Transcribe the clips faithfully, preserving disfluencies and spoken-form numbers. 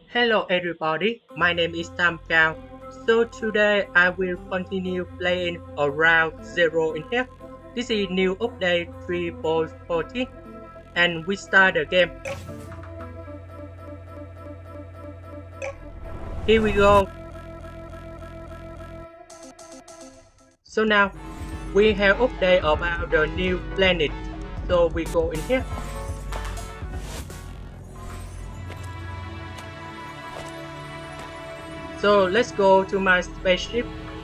Hello everybody, my name is Tam Cao. So today I will continue playing Around Zero in here. This is new update three point fourteen and we start the game. Here we go. So now we have update about the new planet. So we go in here. So let's go to my spaceship.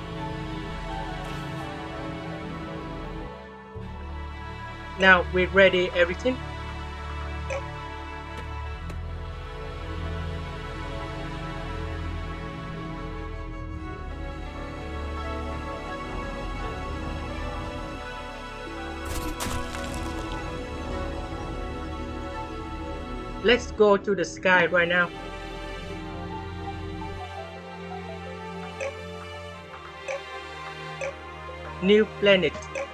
Now we ready everything. Let's go to the sky right now. New planet.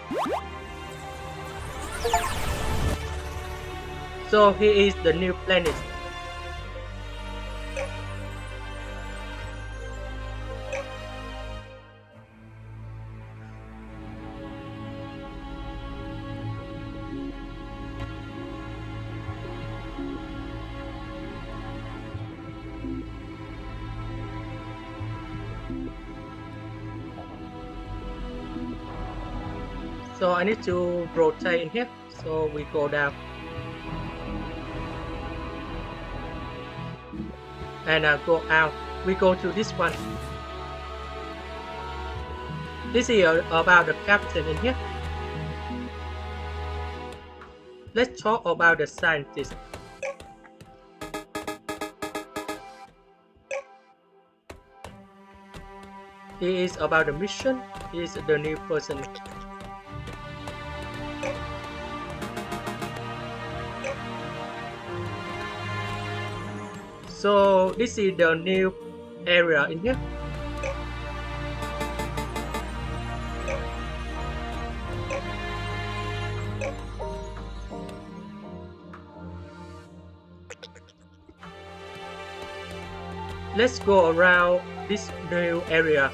So here is the new planet. So I need to rotate in here. So we go down. And I go out. We go to this one. This is about the captain in here. Let's talk about the scientist. He is about the mission. He is the new person. So this is the new area in here. Let's go around this new area.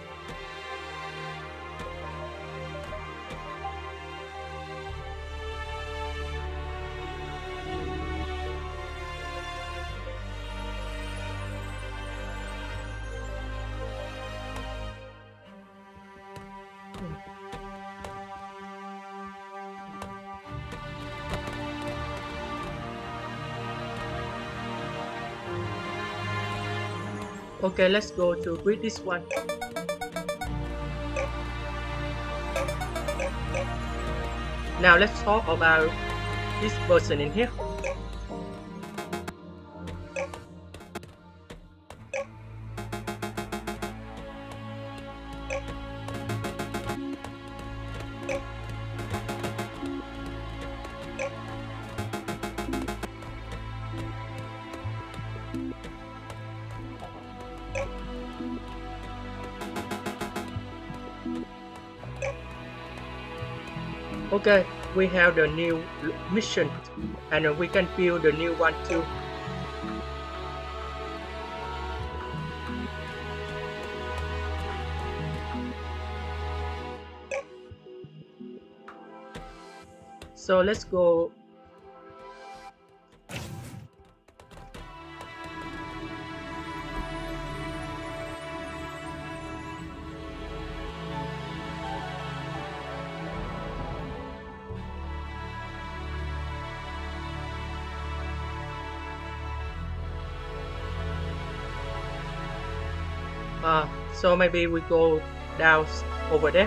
Okay, let's go to read this one. Now let's talk about this person in here. Okay, we have the new mission and we can build the new one too. So let's go. Uh, so maybe we go down over there.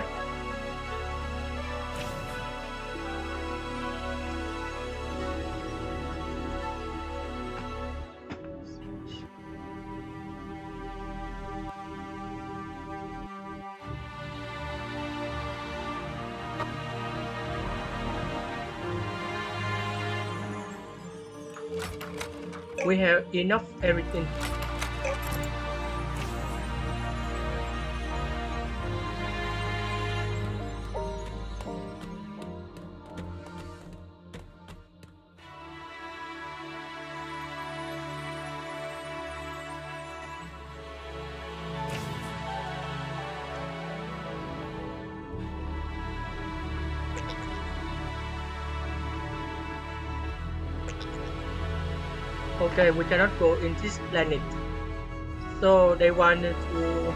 We have enough everything. Okay, we cannot go in this planet. So they want to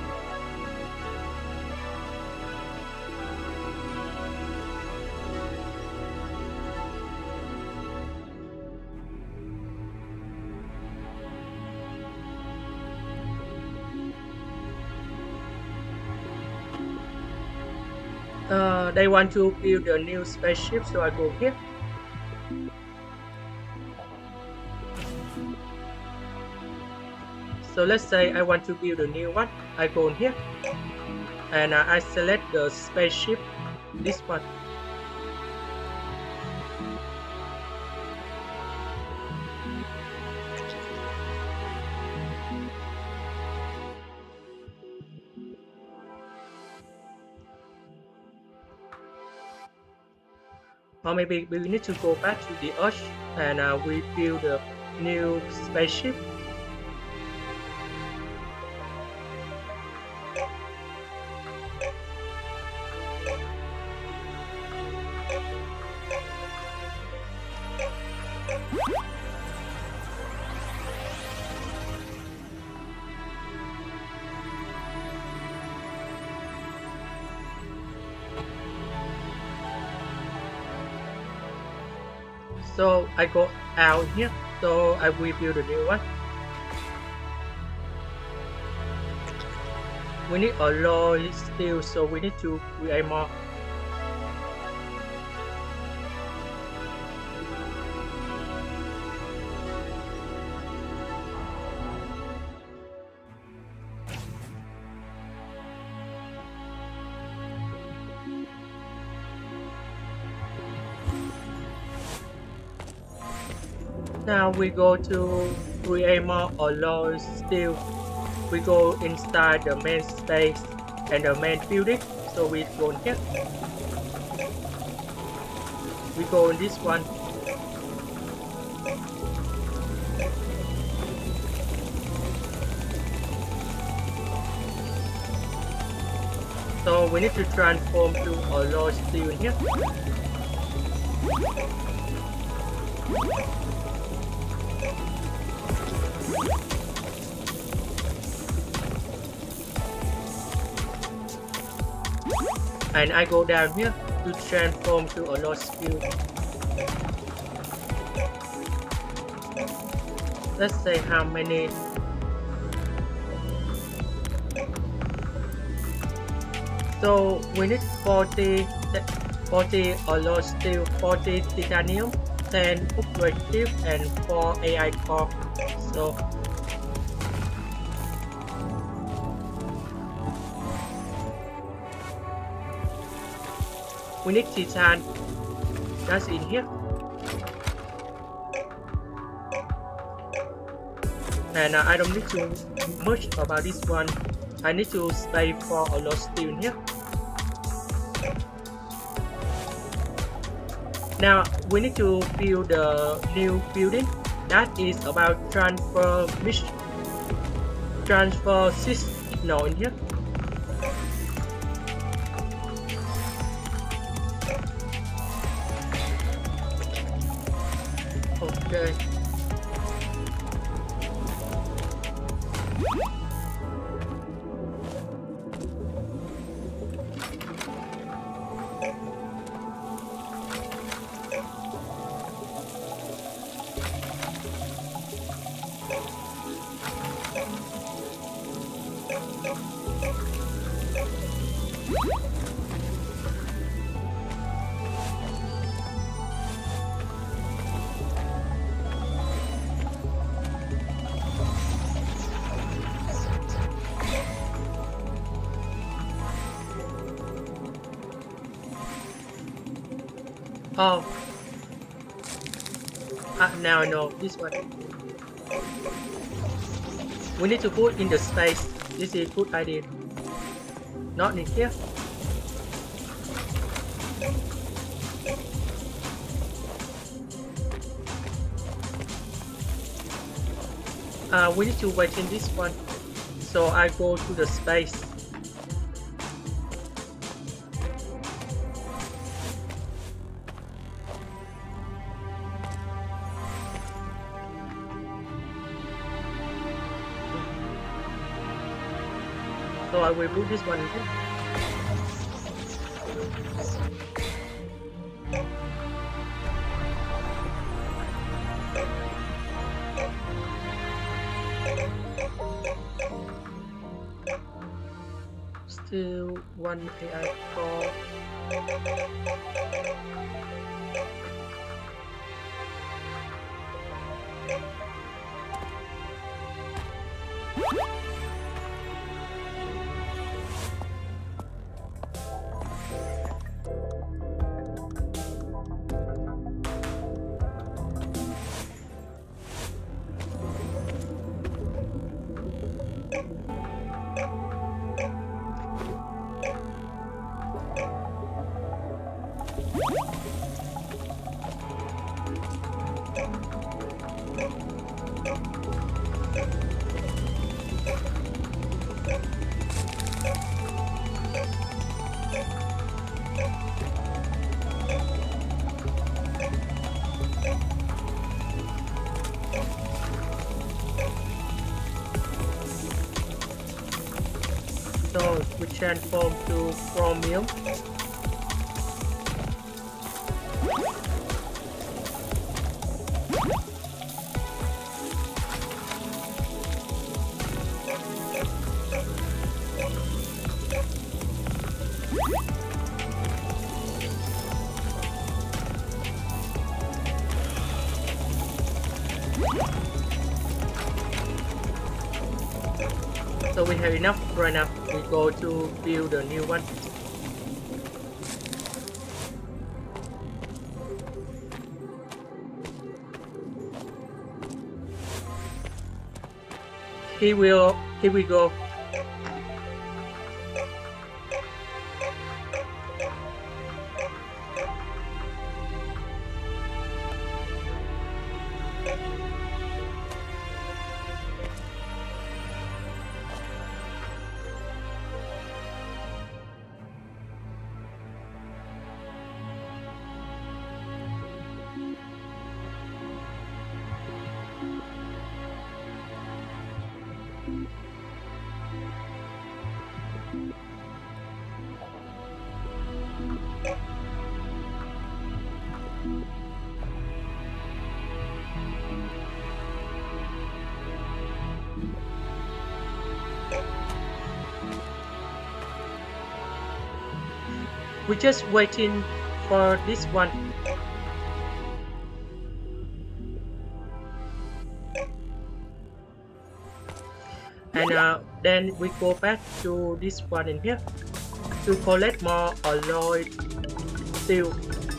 uh, they want to build a new spaceship, so I go here. So let's say I want to build a new one. I go in here and uh, I select the spaceship, this one. Or maybe we need to go back to the Earth and uh, we build a new spaceship. So I go out here, so I will build a new one. We need alloy steel, so we need to create more. Now we go to create more alloy steel. We go inside the main space and the main building. So we go in here. We go in this one. So we need to transform to alloy steel in here. And I go down here to transform to a alloy steel. Let's say how many. So we need forty, forty alloy steel, forty titanium, ten upgrade chip, and four A I core. So we need titan. That's in here. And uh, I don't need to much about this one. I need to stay for a lot steel in here. Now we need to build a new building that is about transfer mission, transfer signal in here. Okay. Oh, ah, now I know this one. We need to put in the space. This is a good idea. Not in here. Uh, we need to wait in this one. So I go to the space. So I will put this one in here. Still one A I core. So we transform to chromium. So we have enough right now. We go to build a new one. Here will here we go. We're just waiting for this one. And uh, then we go back to this one in here to collect more alloy steel.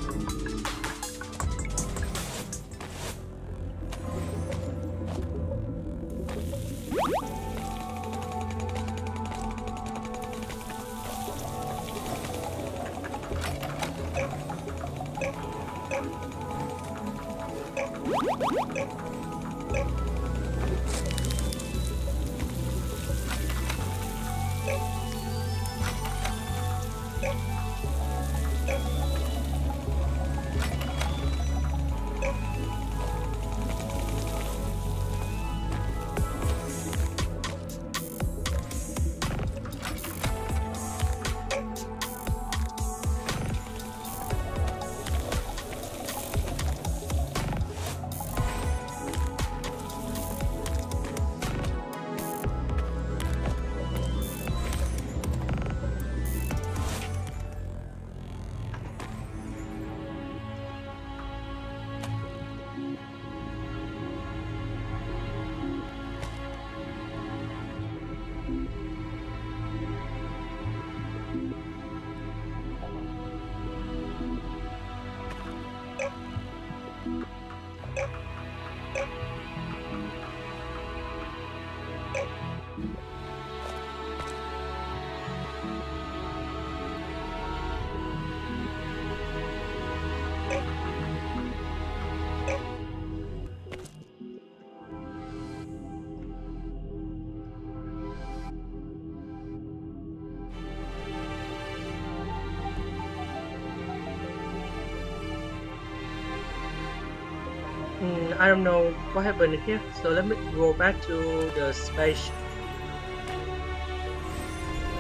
Mm, I don't know what happened here, so let me go back to the space.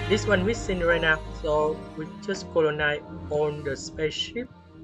This one missing right now, so we just colonize on the spaceship.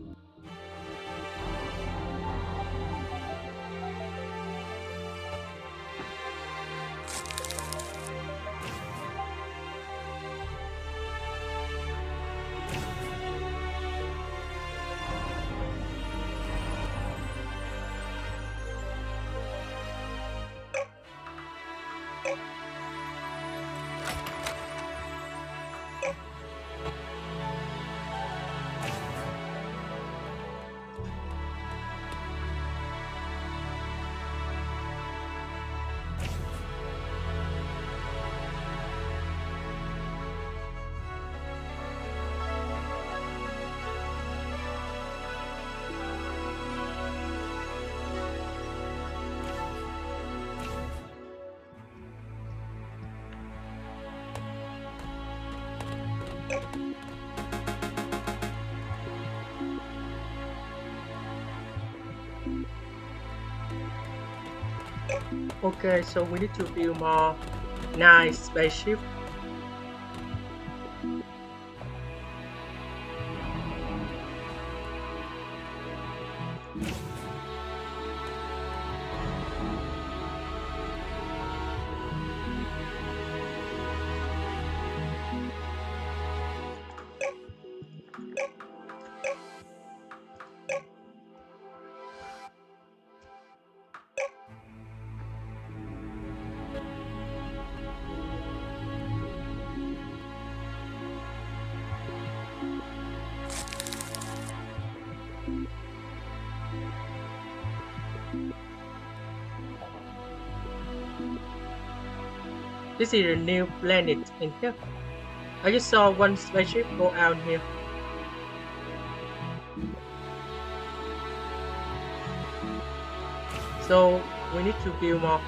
Okay, so we need to build more nice spaceship. This is a new planet in here. I just saw one spaceship go out here. So we need to build more.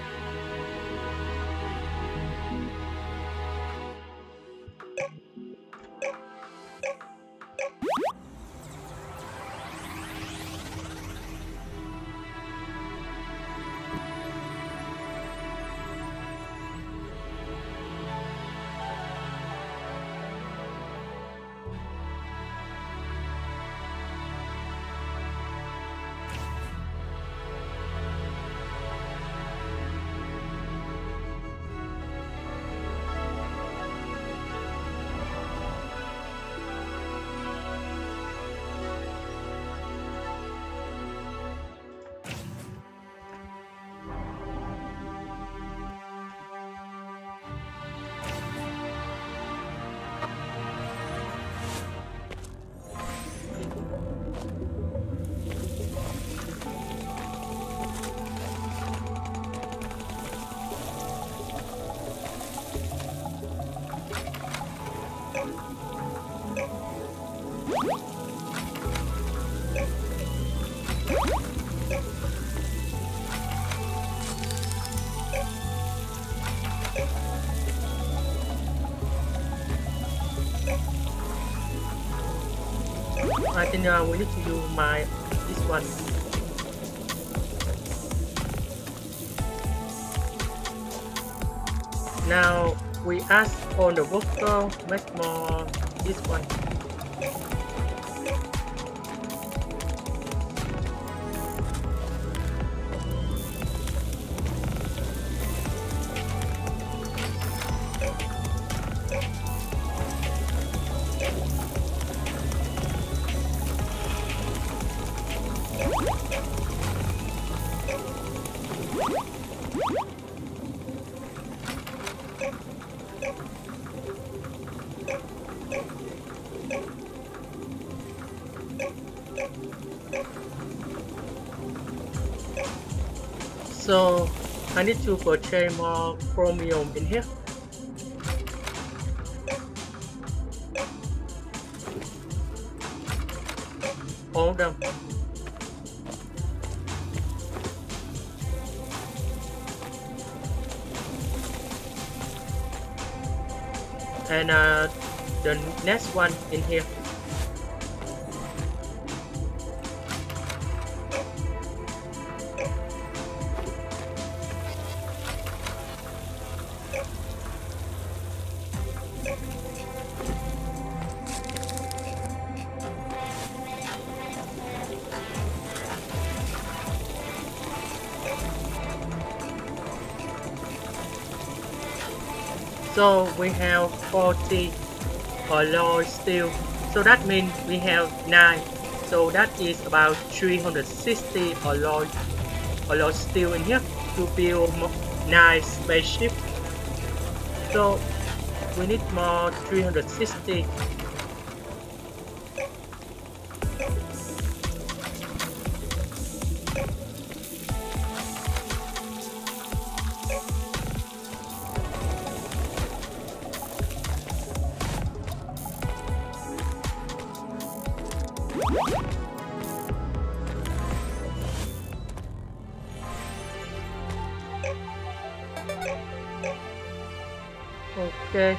I think uh, we need to use my this one. Now we ask on the worker make more this one. So I need to purchase more chromium in here. All of them. And uh, the next one in here. So we have forty alloy steel. So that means we have nine. So that is about three hundred sixty alloy alloy steel in here to build nine spaceships. So we need more three hundred sixty. Okay.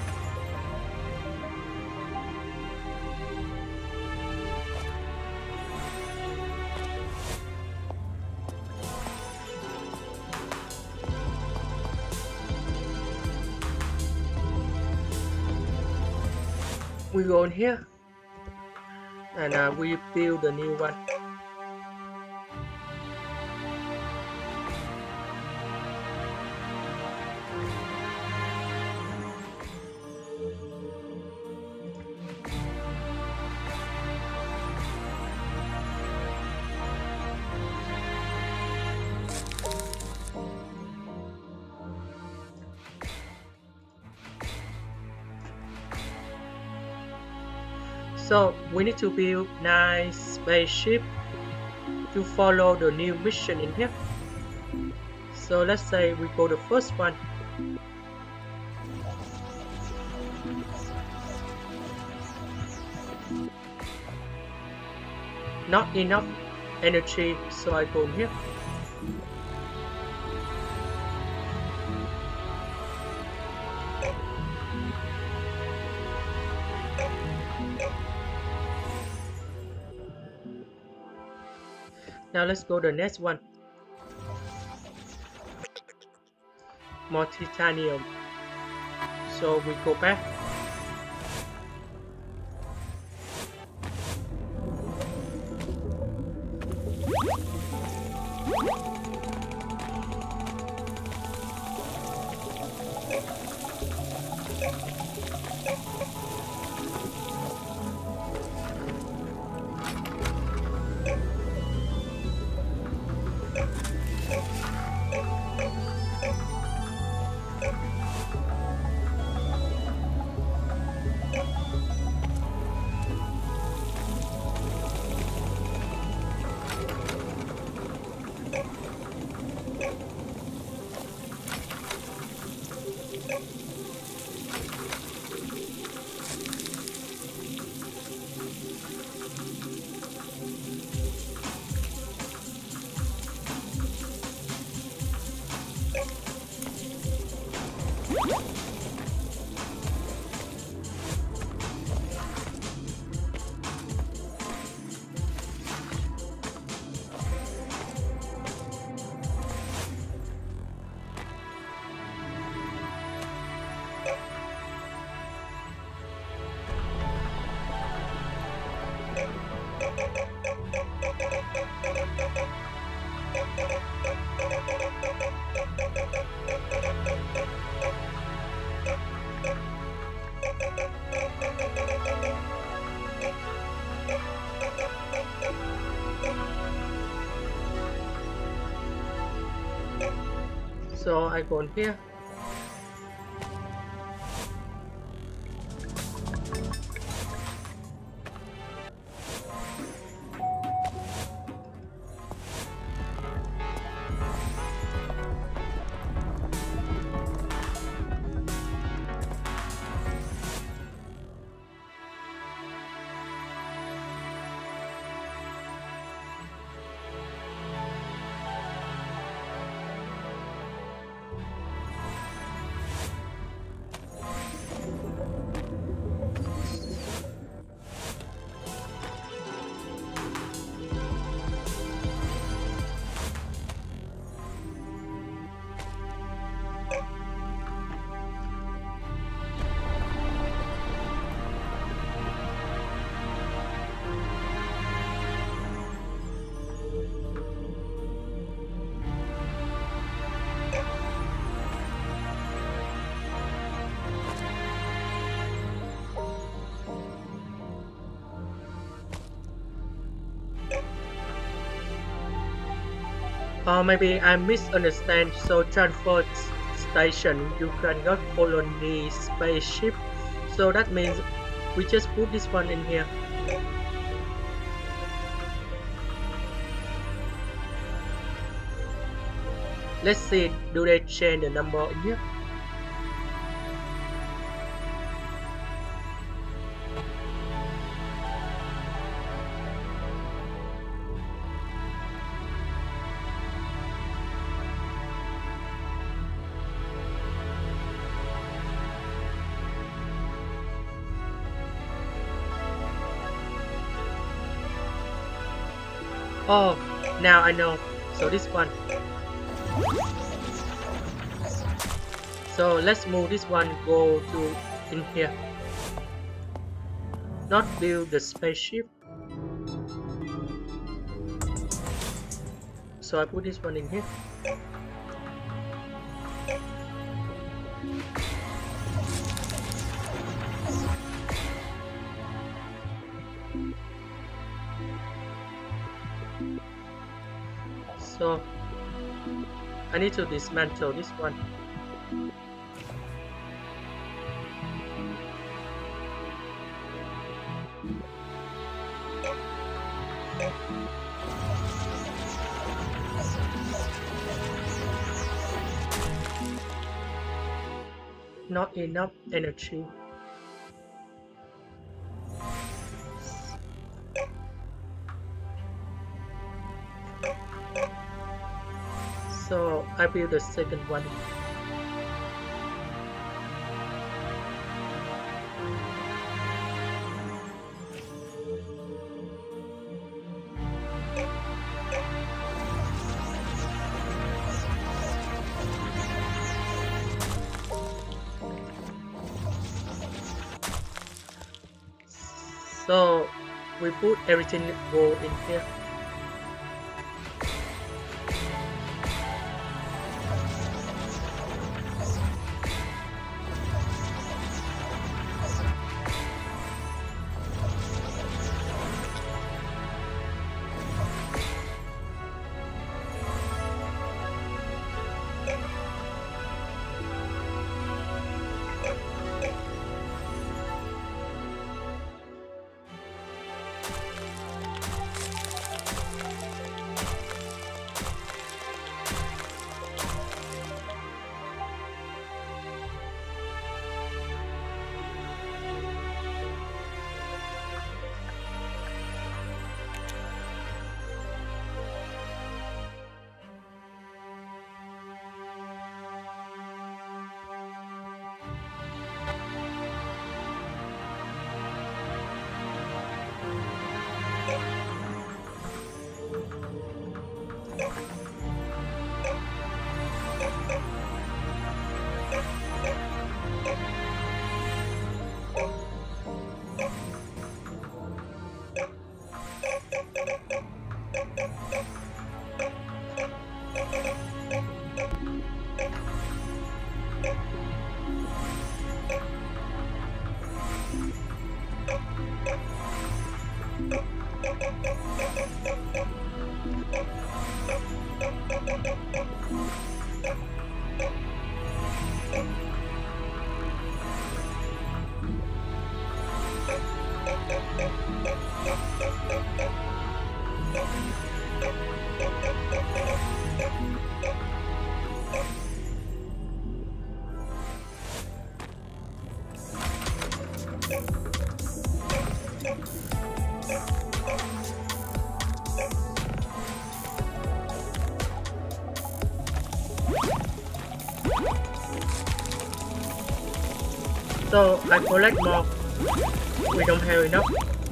We go in here and uh, we build a new one. So we need to build nine spaceship to follow the new mission in here. So let's say we go the first one. Not enough energy, so I go here. Now let's go to the next one. More titanium. So we go back. So I go in here. Or maybe I misunderstand. So transport station, you cannot colony spaceship. So that means we just put this one in here. Let's see, do they change the number in here? Oh, now I know. So this one. So let's move this one, go to in here. Not build the spaceship. So I put this one in here. So I need to dismantle this one. Not enough energy. So I build the second one. So we put everything go in here. So I collect more. We don't have enough.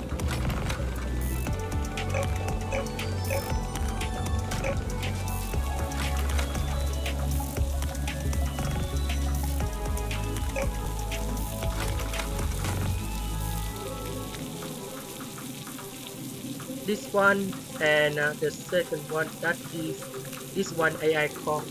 This one and uh, the second one, that is this one A I core.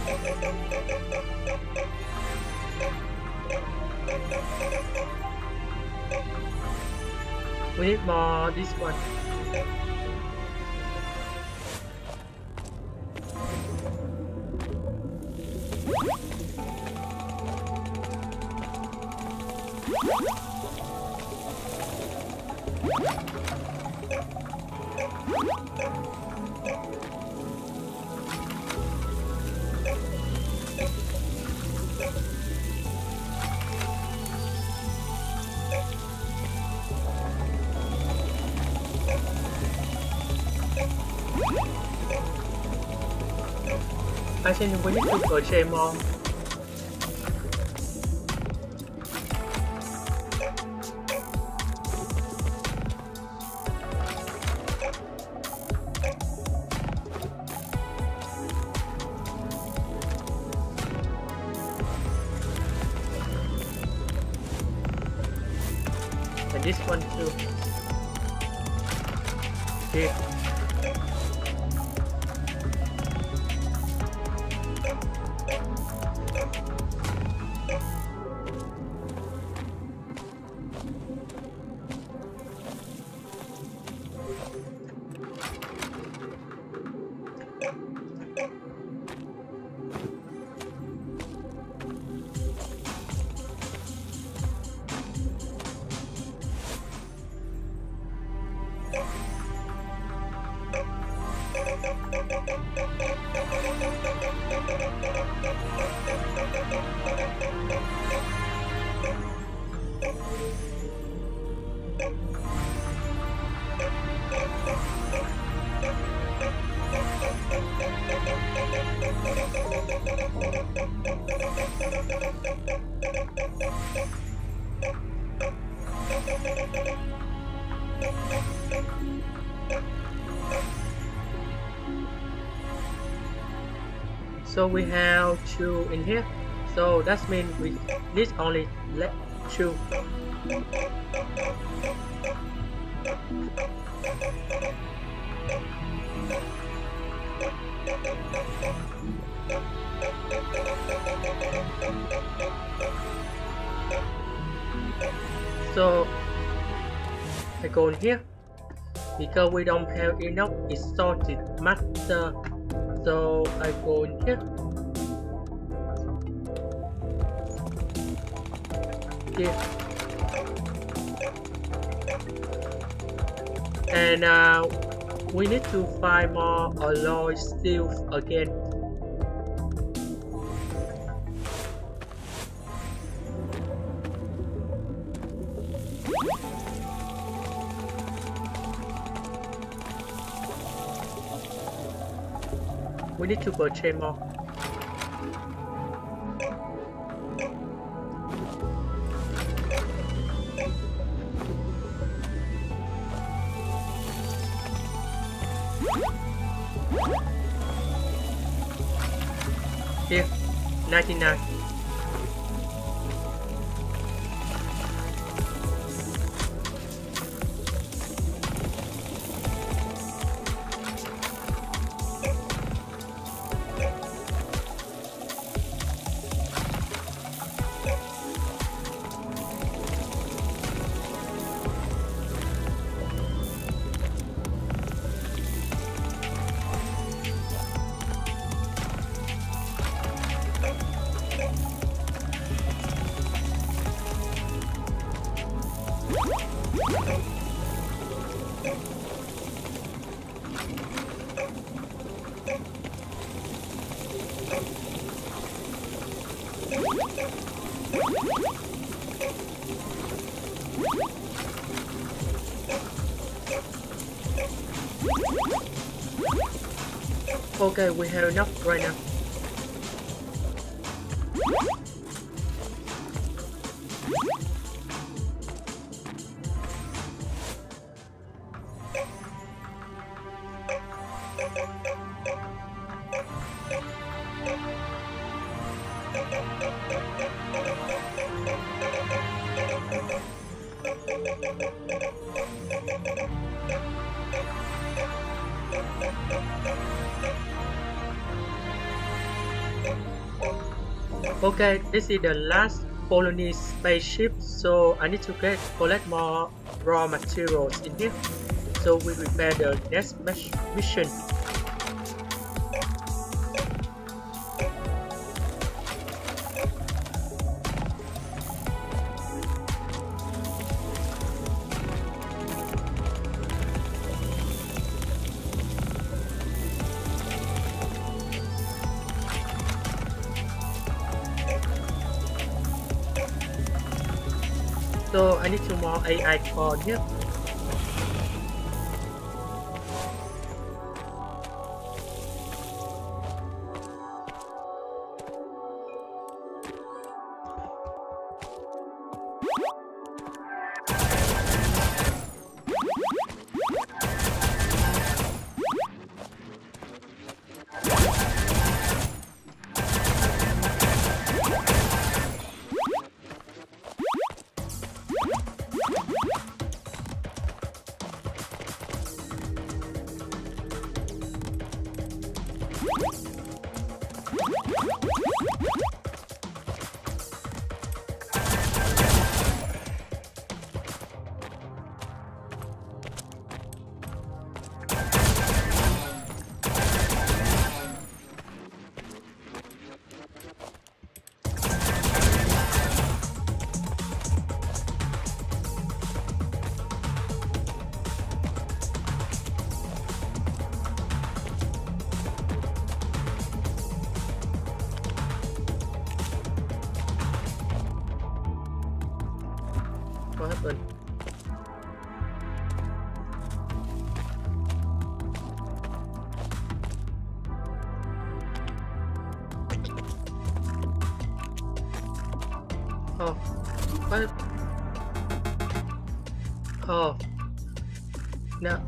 We need more this one. I think we need to purchase more. And this one too. Okay. So we have two in here. So that means we need only let two. So I go in here because we don't have enough exalted matter. So I go in here. Here. And uh, we need to find more alloy steel again. We need to purchase more. Here, ninety-nine. Okay, we have enough right now. Okay, this is the last colony spaceship, so I need to get collect more raw materials in here. So we prepare the next mission. So I need to more A I core here. What happened? Oh, what? Oh, no.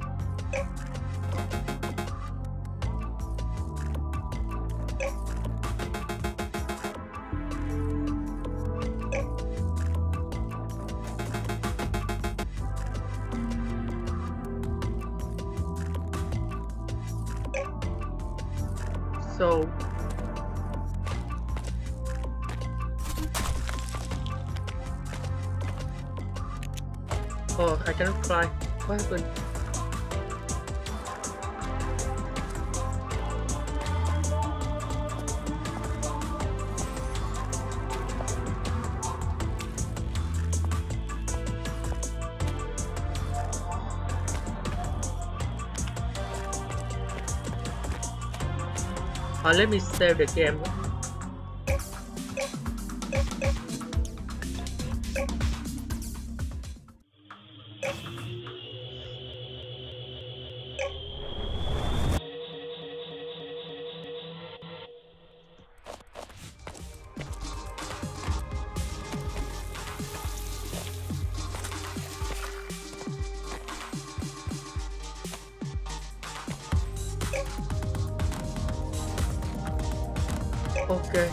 So oh, I cannot fly. What happened? Uh, let me save the game. Okay.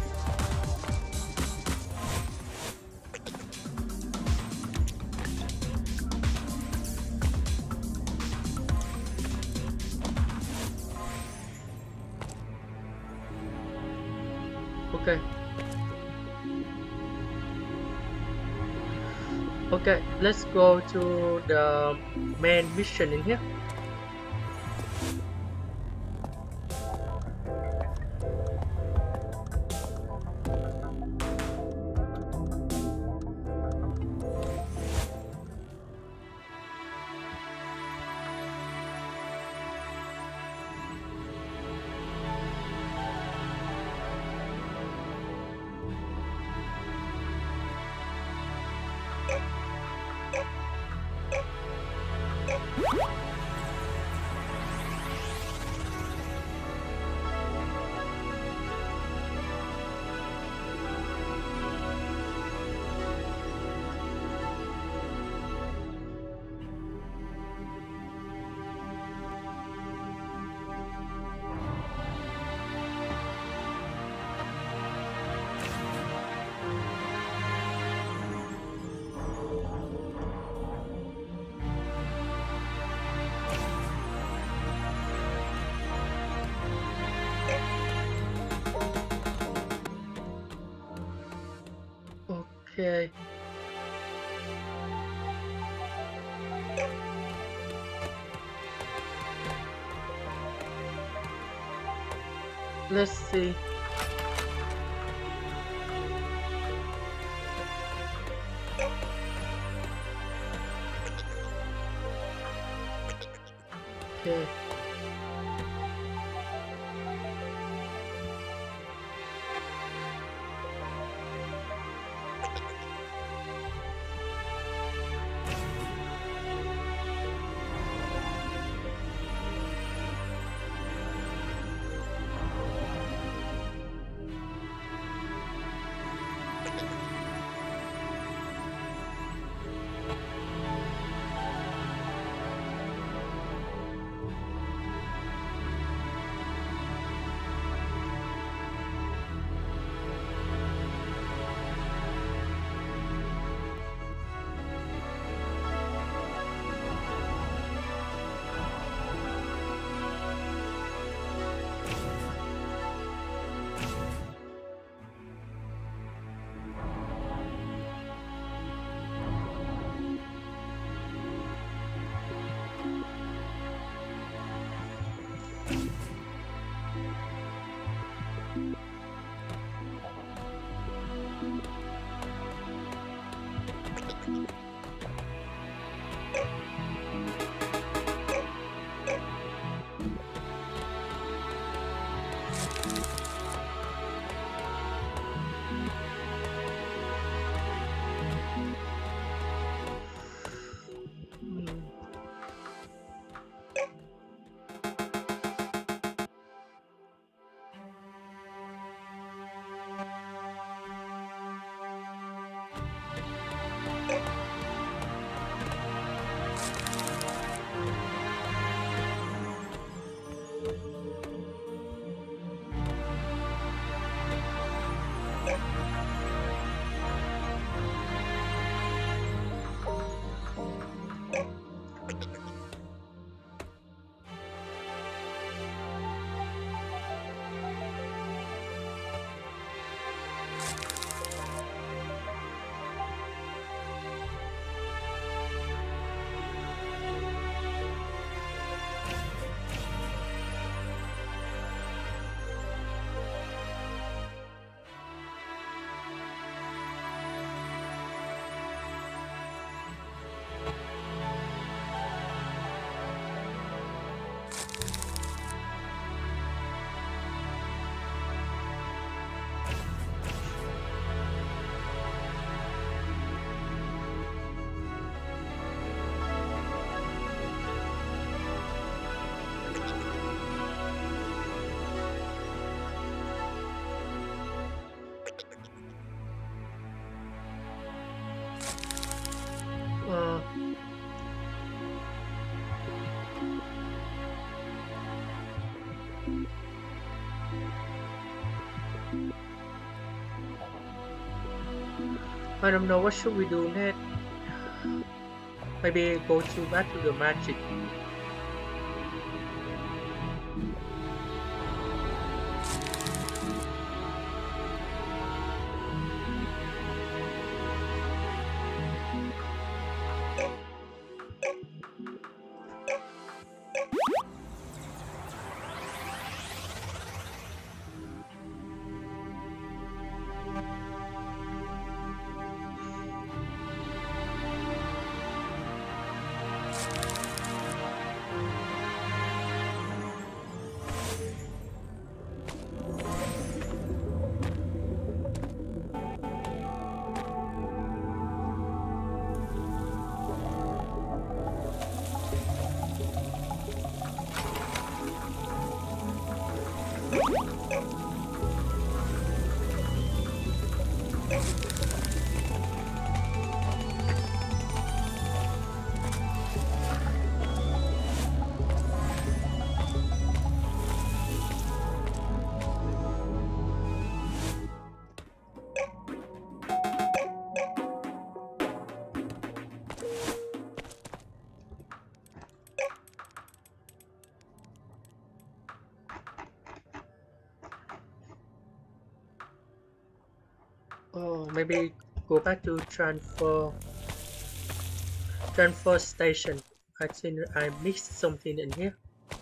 Okay. Okay, let's go to the main mission in here. Okay. Let's see. Okay. Hmm. Uh, I don't know what should we do next. Maybe go to back to the magic. Oh, maybe go back to transfer transfer station. I think I mixed something in here.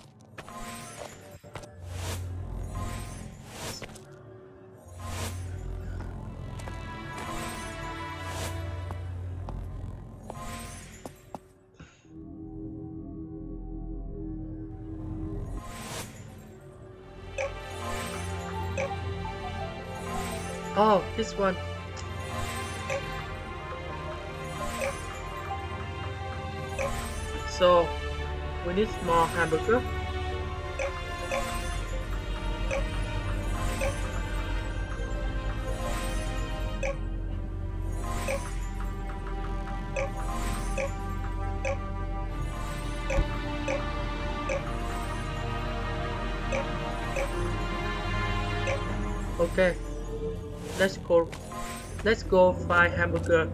Oh, this one. So we need more hamburger. Okay, let's go. Let's go find hamburger.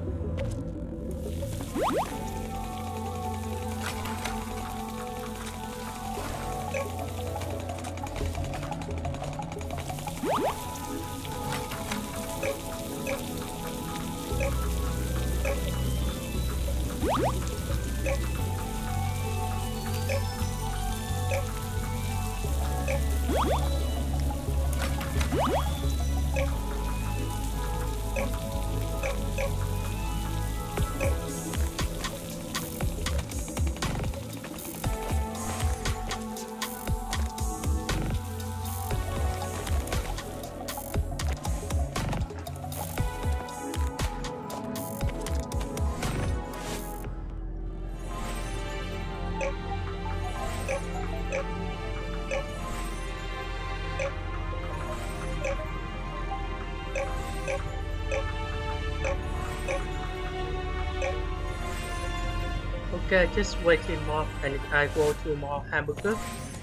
Okay, just waiting more and I go to more hamburger.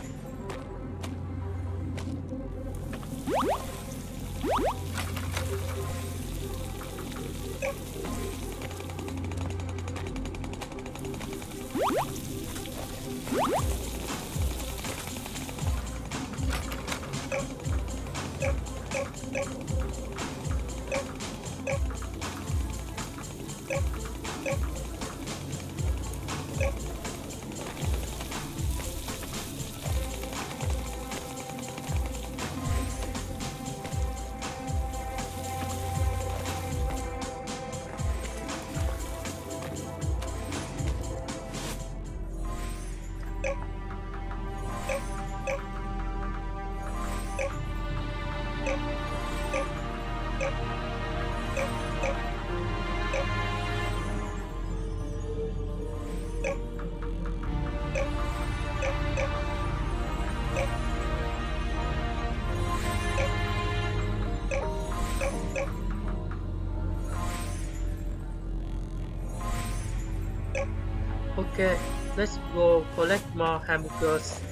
Okay, let's go collect more hamburgers.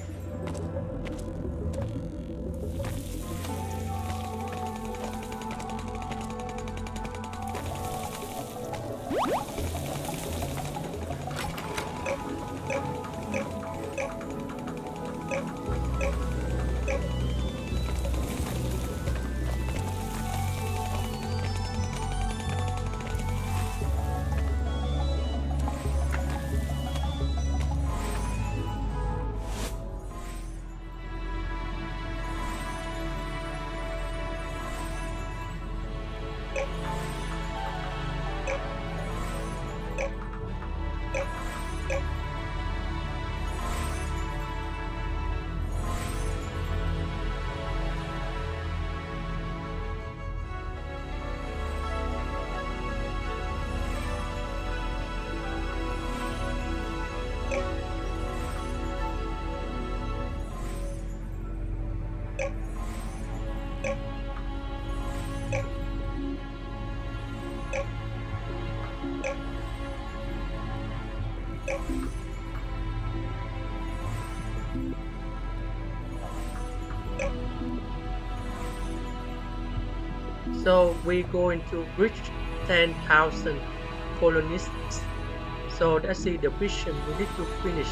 So we're going to reach ten thousand colonists. So that's the vision we need to finish.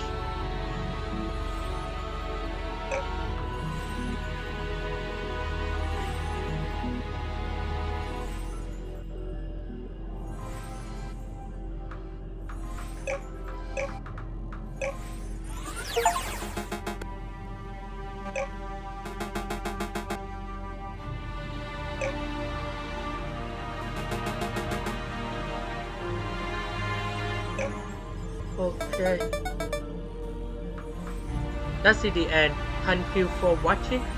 Okay. That's the end. Thank you for watching.